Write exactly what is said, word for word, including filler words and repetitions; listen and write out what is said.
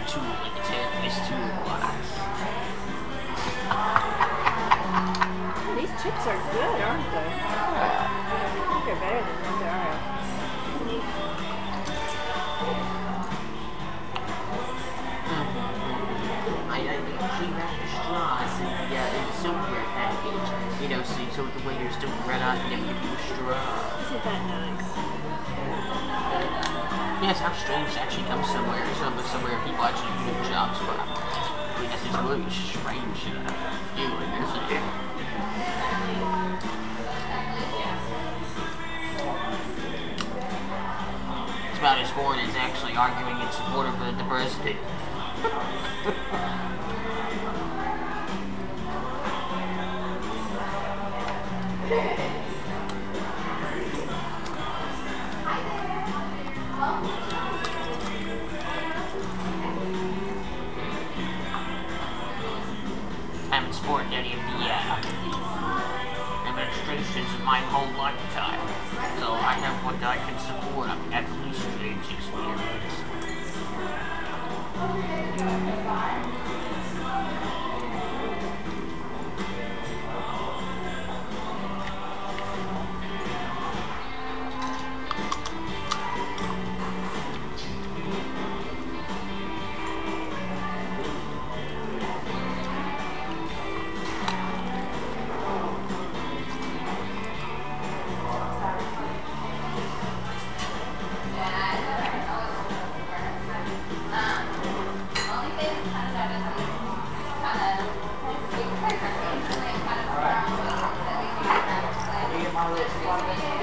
tool, like it's a nice toolbox. These chips are good, aren't they? I think they're better than what they are. I, I actually wrapped the straws in the, uh, in the silverware package, you know, so, so the waiters don't run out and never give you a straw. Isn't that nice? Yes, how strange to actually come somewhere, somewhere, somewhere people actually do their jobs for. I mean, that's just really strange uh, feeling, isn't it? It's about as foreign as actually arguing in support of uh, the president. I haven't supported any of the uh, administrations in my whole lifetime, so I have what I can support. I'm at least strange experience. My list.